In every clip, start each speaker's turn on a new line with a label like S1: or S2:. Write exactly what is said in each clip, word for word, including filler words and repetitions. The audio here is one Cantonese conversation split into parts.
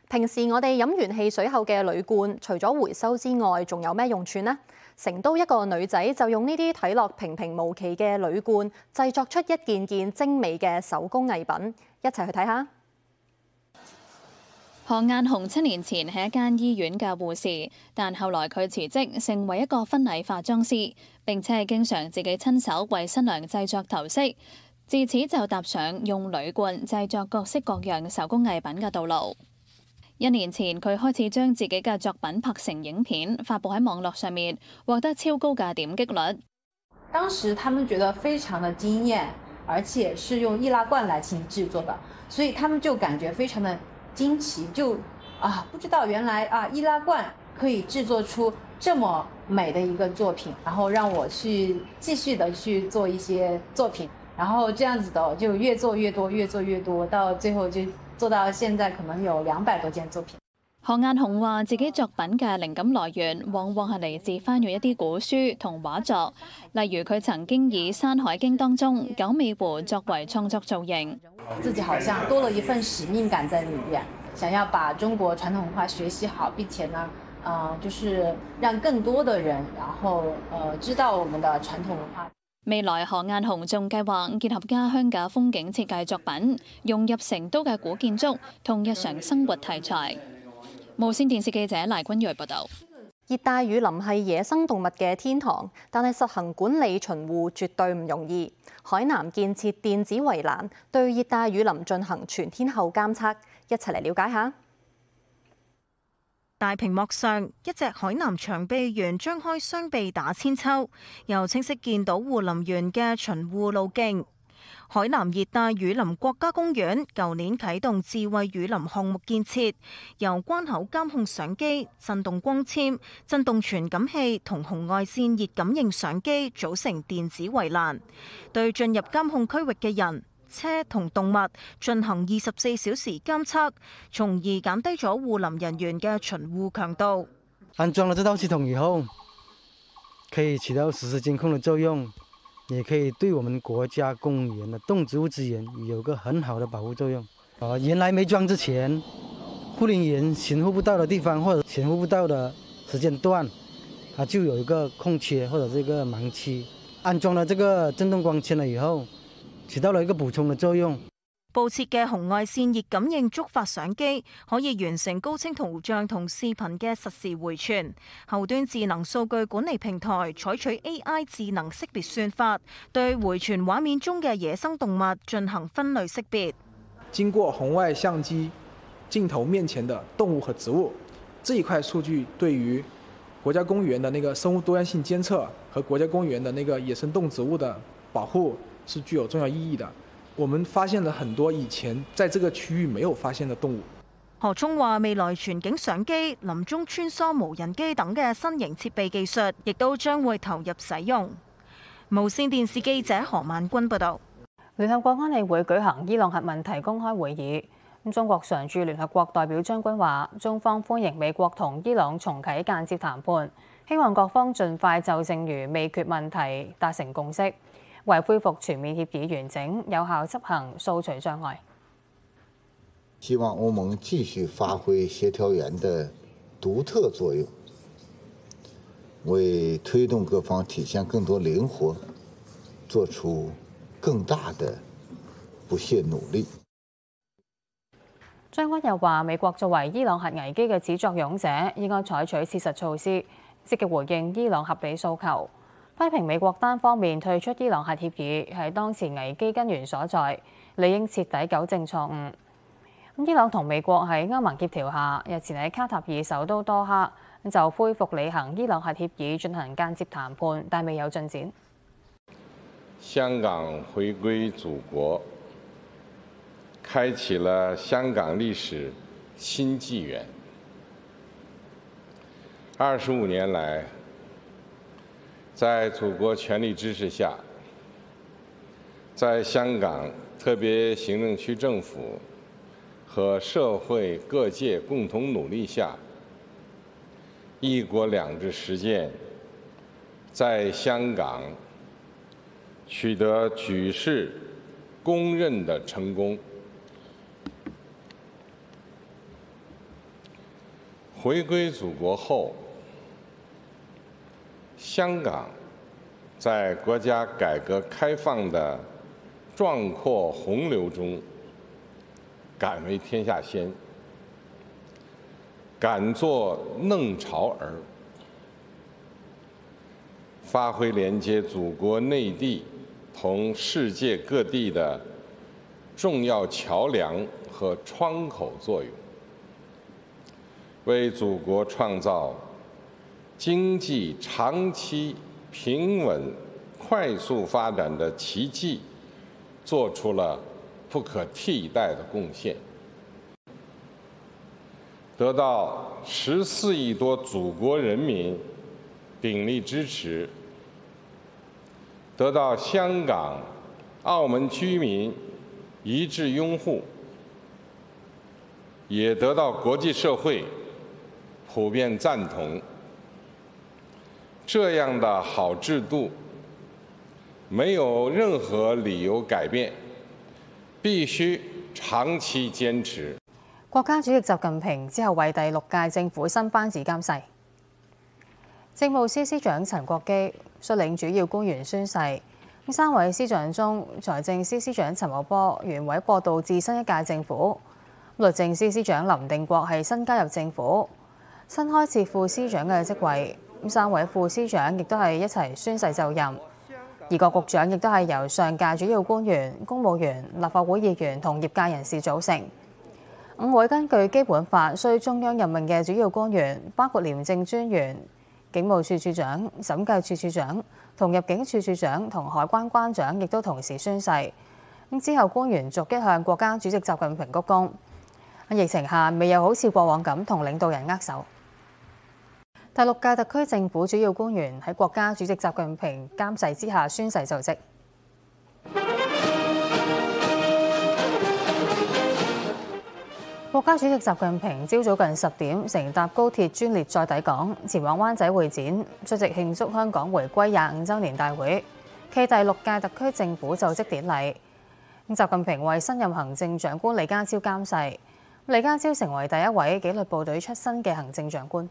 S1: 平時我哋飲完汽水後嘅鋁罐，除咗回收之外，仲有咩用處呢？成都一個女仔就用呢啲睇落平平無奇嘅鋁罐，製作出一件件精美嘅手工藝品，一齊去睇下。
S2: 何雁紅七年前係一間醫院嘅護士，但後來佢辭職，成為一個婚禮化妝師，並且係經常自己親手為新娘製作頭飾。自此就踏上用鋁罐製作各式各樣手工藝品嘅道路。一年前，佢開始將自己嘅作品拍成影片，發布喺網絡上面，獲得超高嘅點擊率。
S3: 當時他們覺得非常的驚豔，而且是用易拉罐來進行製作的，所以他們就感覺非常的驚奇，就啊，不知道原來啊易拉罐可以製作出這麼美的一個作品，然後讓我去繼續的去做一些作品，然後這樣子的就越做越多，越做越多，到最後就做到現在可能有兩百多件作品。
S2: 何雁紅話自己作品嘅靈感來源往往係嚟自翻閱一啲古書同畫作，例如佢曾經以《山海經》當中九尾狐作為創作造型。
S3: 自己好像多了一份使命感在裏面，想要把中國傳統文化學習好，並且呢，呃，就是讓更多的人，然後呃知道我們的傳統文化。
S2: 未來何雁紅仲計劃結合家鄉嘅風景設計作品，融入成都嘅古建築同日常生活題材。無線電視記者賴君睿報導。
S1: 熱帶雨林係野生動物嘅天堂，但係實行管理巡護絕對唔容易。海南建設電子圍欄，對熱帶雨林進行全天候監測，一齊嚟了解下。
S4: 大屏幕上，一隻海南長臂猿張開雙臂打千秋，又清晰見到護林員嘅巡護路徑。海南熱帶雨林國家公園舊年啟動智慧雨林項目建設，由關口監控相機、震動光纖、震動傳感器同紅外線熱感應相機組成電子圍欄，對進入監控區域嘅人、車同動物進行二十四小時監測，從而減低咗護林人員嘅巡護強度。
S5: 安裝了這套系統以後，可以起到實時監控的作用，也可以對我們國家公園的動植物資源有個很好的保護作用。啊，原來沒裝之前，護林員巡護不到的地方或者巡護不到的時間段，它就有一個空缺或者是一個盲區。安裝了這個震動光纖了以後，起到了一個補充的作用。
S4: 布設嘅紅外線熱感應觸發相機可以完成高清圖像同視頻嘅實時回傳。後端智能數據管理平台採取 A I 智能識別算法，對回傳畫面中嘅野生動物進行分類識別。
S6: 經過紅外相機鏡頭面前的動物和植物，這一塊數據對於國家公園的那個生物多樣性監測和國家公園的那個野生動植物的保護是具有重要意義的。我們發現了很多以前在這個區域沒有發現的動物。
S4: 何聰話：未來全景相機、林中穿梭無人機等嘅新型設備技術，亦都將會投入使用。無線電視記者何萬君報導。
S7: 聯合國安理會舉行伊朗核問題公開會議。中國常駐聯合國代表張軍話：中方歡迎美國同伊朗重啟間接談判，希望各方盡快就剩餘未決問題達成共識，為恢復全面協議完整有效執行掃除障礙。
S8: 希望歐盟繼續發揮協調員的獨特作用，為推動各方體現更多靈活，做出更大的不懈努力。
S7: 張軍又話：美國作為伊朗核危機嘅始作俑者，應該採取切實措施，積極回應伊朗合理訴求。批評美國單方面退出伊朗核協議係當前危機根源所在，理應徹底糾正錯誤。伊朗同美國喺歐盟協調下，日前喺卡塔爾首都多哈就恢復履行伊朗核協議進行間接談判，但未有進展。
S9: 香港回歸祖國，開啟了香港歷史新紀元。二十五年來，在祖國全力支持下，在香港特別行政區政府和社會各界共同努力下，一國兩制實踐在香港取得舉世公認的成功。 回归祖国后，香港在国家改革开放的壮阔洪流中，敢为天下先，敢作弄潮儿，发挥连接祖国内地同世界各地的重要桥梁和窗口作用，为祖国创造经济长期平稳、快速发展的奇迹做出了不可替代的贡献，得到十四亿多祖国人民鼎力支持，得到香港、澳门居民一致拥护，也得到国际社会普遍赞同。这样的好制度没有任何理由改变，必须长期坚持。
S7: 國家主席習近平之後為第六屆政府新班子監誓，政務司司長陳國基率領主要官員宣誓。三位司長中，財政司司長陳茂波原委過渡至新一屆政府，律政司司長林定國係新加入政府，新開設副司長嘅職位。三位副司長亦都係一齊宣誓就任，而各局長亦都係由上屆主要官員、公務員、立法會議員同業界人士組成。五位根據基本法需中央任命嘅主要官員，包括廉政專員、警務處處長、審計處處長同入境處處長同海關關長亦都同時宣誓。咁之後官員逐一向國家主席習近平鞠躬。疫情下未有好似過往咁同領導人握手。第六屆特區政府主要官員喺國家主席習近平監誓之下宣誓就職。國家主席習近平朝早近十點乘搭高鐵專列再抵港，前往灣仔會展出席慶祝香港回歸廿五週年大會暨第六屆特區政府就職典禮。習近平為新任行政長官李家超監誓，李家超成為第一位紀律部隊出身嘅行政長官。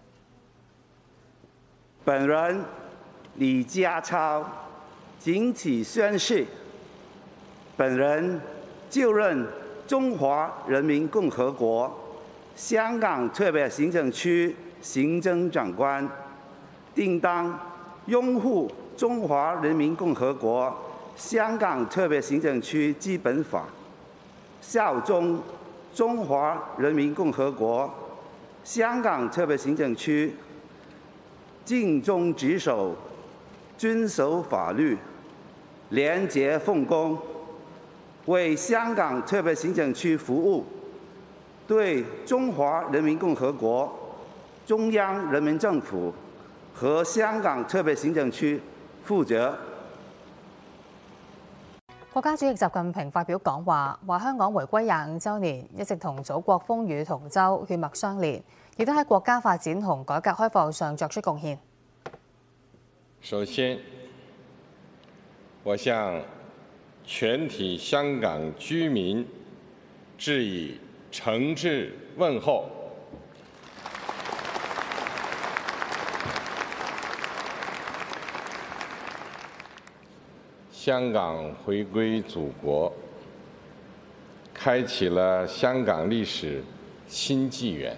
S10: 本人李家超謹此宣誓，本人就任中華人民共和國香港特別行政區行政長官，定當擁護中華人民共和國香港特別行政區基本法，效忠中華人民共和國香港特別行政區，盡忠職守，遵守法律，廉潔奉公，為香港特別行政區服務，對中華人民共和國中央人民政府和香港特別行政區負責。
S7: 國家主席習近平發表講話，話香港回歸廿五週年，一直同祖國風雨同舟、血脈相連，亦都喺國家發展同改革開放上作出貢獻。
S9: 首先，我向全體香港居民致以誠摯問候。香港回歸祖國，開啟了香港歷史新紀元。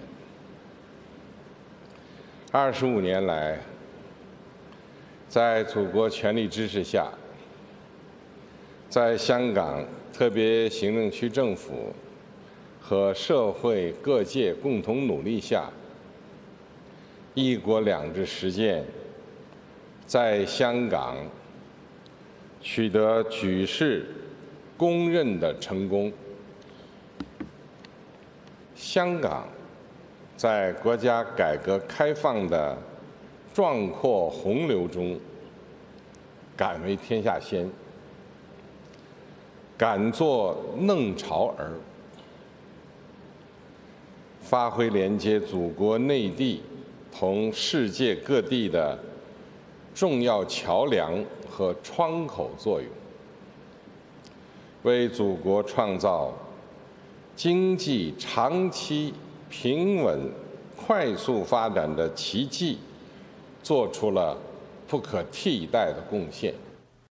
S9: 二十五年來，在祖國全力支持下，在香港特別行政區政府和社會各界共同努力下，一國兩制實踐在香港取得舉世公認的成功。香港在國家改革開放的壯闊洪流中，敢為天下先，敢作弄潮兒，發揮連接祖國內地同世界各地的重要橋梁和窗口作用，為祖國創造經濟長期平穩、 快速发展的奇迹做出了不可替代的贡献。